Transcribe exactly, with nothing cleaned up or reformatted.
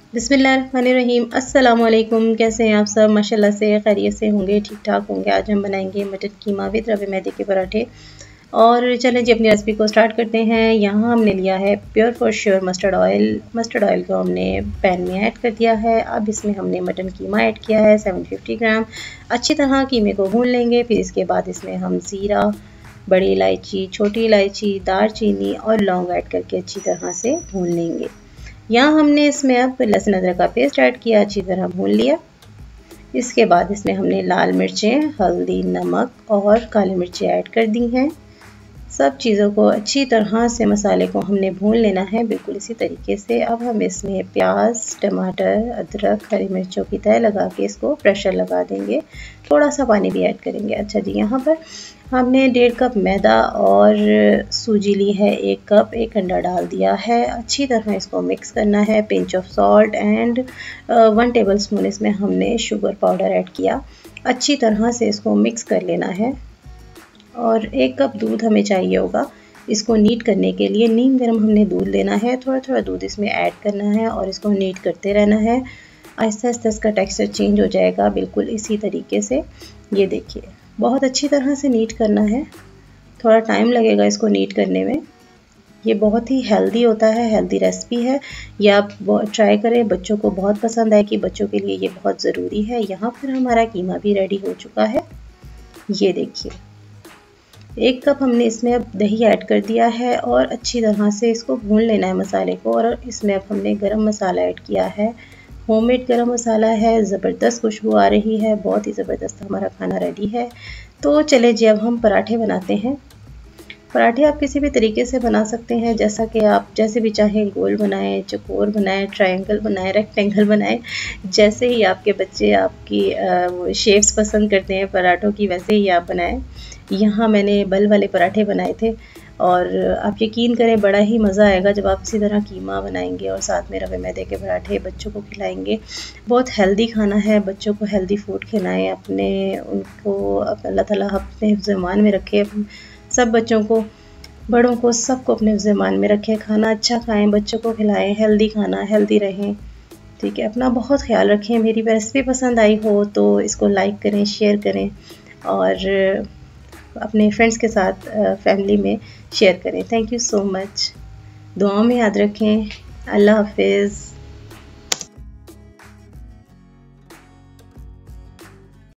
बिस्मिल्लाहिर्रहमानिर्रहीम। अस्सलाम वालेकुम। कैसे हैं आप सब? माशाल्लाह से खैरियत से होंगे, ठीक ठाक होंगे। आज हम बनाएंगे मटर कीमा विद रवे मैदे के पराठे। और चलें जी अपनी रेसिपी को स्टार्ट करते हैं। यहाँ हमने लिया है pure for sure mustard oil. Mustard oil को हमने पैन में ऐड कर दिया है। अब इसमें हमने मटन कीमा ऐड किया है सात सौ पचास ग्राम। अच्छी तरह कीमे को भून लेंगे। फिर इसके बाद इसमें हम ज़ीरा, बड़ी इलायची, छोटी इलायची, दालचीनी और लौंग ऐड करके अच्छी तरह से भून लेंगे। यहाँ हमने इसमें अब लहसुन अदरक का पेस्ट ऐड किया, अच्छी तरह भून लिया। इसके बाद इसमें हमने लाल मिर्चें, हल्दी, नमक और काली मिर्चें ऐड कर दी हैं। सब चीज़ों को अच्छी तरह से मसाले को हमने भून लेना है, बिल्कुल इसी तरीके से। अब हम इसमें प्याज, टमाटर, अदरक, हरी मिर्चों की तह लगा के इसको प्रेशर लगा देंगे। थोड़ा सा पानी भी ऐड करेंगे। अच्छा जी, यहाँ पर हमने डेढ़ कप मैदा और सूजी ली है, एक कप, एक अंडा डाल दिया है। अच्छी तरह इसको मिक्स करना है। Pinch of salt and one tablespoon इसमें हमने शुगर पाउडर ऐड किया। अच्छी तरह से इसको मिक्स कर लेना है। और एक कप दूध हमें चाहिए होगा इसको नीट करने के लिए। नीम गर्म हमने दूध लेना है, थोड़ा थोड़ा दूध इसमें ऐड करना है और इसको नीट करते रहना है। आहिस्ता आहिस्ता इसका टेक्सचर चेंज हो जाएगा, बिल्कुल इसी तरीके से। ये देखिए, बहुत अच्छी तरह से नीट करना है, थोड़ा टाइम लगेगा इसको नीट करने में। ये बहुत ही हेल्दी होता है, हेल्दी रेसिपी है, ये आप ट्राई करें। बच्चों को बहुत पसंद आए कि बच्चों के लिए ये बहुत ज़रूरी है। यहाँ पर हमारा कीमा भी रेडी हो चुका है। ये देखिए, एक कप हमने इसमें अब दही ऐड कर दिया है और अच्छी तरह से इसको भून लेना है मसाले को। और इसमें अब हमने गरम मसाला ऐड किया है, होममेड गरम मसाला है। ज़बरदस्त खुशबू आ रही है, बहुत ही ज़बरदस्त हमारा खाना रेडी है। तो चले जी अब हम पराठे बनाते हैं। पराठे आप किसी भी तरीके से बना सकते हैं, जैसा कि आप जैसे भी चाहें, गोल बनाएं, चौकोर बनाएं, ट्रायंगल बनाएं, रेक्टेंगल बनाएं, जैसे ही आपके बच्चे आपकी शेप्स पसंद करते हैं पराठों की, वैसे ही आप बनाएं। यहाँ मैंने बल वाले पराठे बनाए थे और आप यकीन करें बड़ा ही मज़ा आएगा जब आप इसी तरह कीमा बनाएंगे और साथ में रवे मैदे के पराठे बच्चों को खिलाएंगे। बहुत हेल्दी खाना है, बच्चों को हेल्दी फूड खिलाएं। अपने उनको अल्लाह ताला अपने हिफ्ज़-ए-मान में रखे, सब बच्चों को, बड़ों को, सबको अपने हिफ्ज़-ए-मान में रखें। खाना अच्छा खाएं, बच्चों को खिलाएं, हेल्दी खाना, हेल्दी रहें। ठीक है, अपना बहुत ख्याल रखें। मेरी रेसिपी पसंद आई हो तो इसको लाइक करें, शेयर करें और अपने फ्रेंड्स के साथ फैमिली में शेयर करें। Thank you so much. दुआओं में याद रखें। अल्लाह हाफिज़।